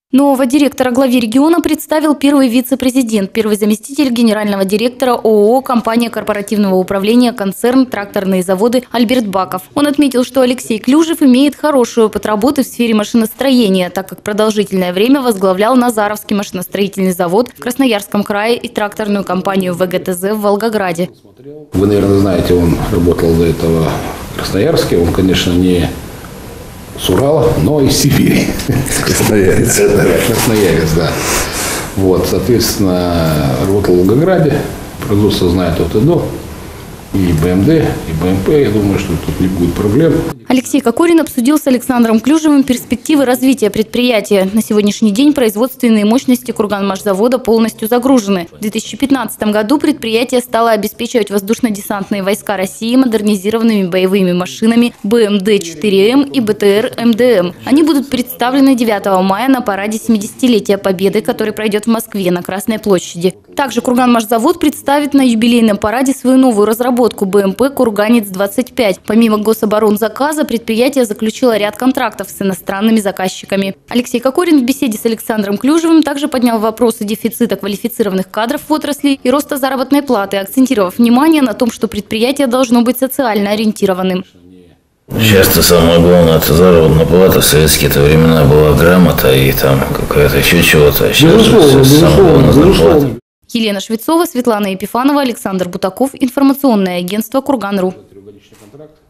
Нового директора главе региона представил первый вице-президент, первый заместитель генерального директора ООО «Компания корпоративного управления концерн «Тракторные заводы» Альберт Баков. Он отметил, что Алексей Клюжев имеет хороший опыт работы в сфере машиностроения, так как продолжительное время возглавлял Назаровский машиностроительный завод в Красноярском крае и тракторную компанию ВГТЗ в Волгограде. Вы, наверное, знаете, он работал до этого в Красноярске. Он, конечно, не с Урала, но из Сибири. Красноярец. Красноярец, да. Вот, соответственно, работал в Волгограде, производство знает от и до, и БМД, и БМП. Я думаю, что тут не будет проблем. Алексей Кокорин обсудил с Александром Клюжевым перспективы развития предприятия. На сегодняшний день производственные мощности Курганмашзавода полностью загружены. В 2015 году предприятие стало обеспечивать воздушно-десантные войска России модернизированными боевыми машинами БМД-4М и БТР-МДМ. Они будут представлены 9 мая на параде 70-летия Победы, который пройдет в Москве на Красной площади. Также Курганмашзавод представит на юбилейном параде свою новую разработку БМП «Курганец-25». Помимо гособоронзаказа, предприятие заключило ряд контрактов с иностранными заказчиками. Алексей Кокорин в беседе с Александром Клюжевым также поднял вопросы дефицита квалифицированных кадров в отрасли и роста заработной платы, акцентировав внимание на том, что предприятие должно быть социально ориентированным. Часто самое главное – это заработная плата. В советские-то времена была грамота и там какая-то еще чего-то. Сейчас же самое главное – зарплата. Елена Швецова, Светлана Епифанова, Александр Бутаков. Информационное агентство «Курган.ру».